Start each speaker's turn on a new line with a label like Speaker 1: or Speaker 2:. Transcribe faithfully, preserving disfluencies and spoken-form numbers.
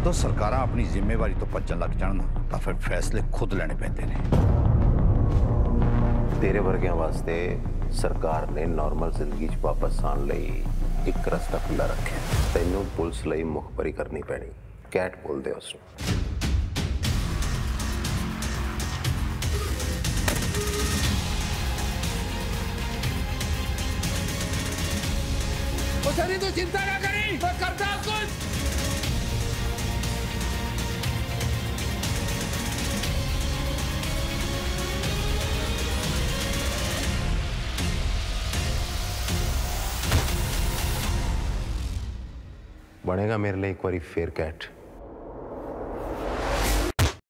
Speaker 1: ਜਦੋਂ ਸਰਕਾਰਾਂ ਆਪਣੀ ਜ਼ਿੰਮੇਵਾਰੀ ਤੋਂ ਭੱਜਣ ਲੱਗ ਜਾਣ ਤਾਂ ਫਿਰ ਫੈਸਲੇ ਖੁਦ ਲੈਣੇ ਪੈਂਦੇ ਨੇ।
Speaker 2: तेरे वर्गियां वास्ते सरकार ने नॉर्मल जिंदगी च वापस आने लई एक रस्ता खुला रखे। तैनू पुलिस लई मुखबरी करनी पैनी। कैट बोलदे उसनू।
Speaker 3: सनी तू चिंता ना करी, मैं करता हूं कुछ।
Speaker 2: बनेगा मेरे लिए एक बारी फिर कैट।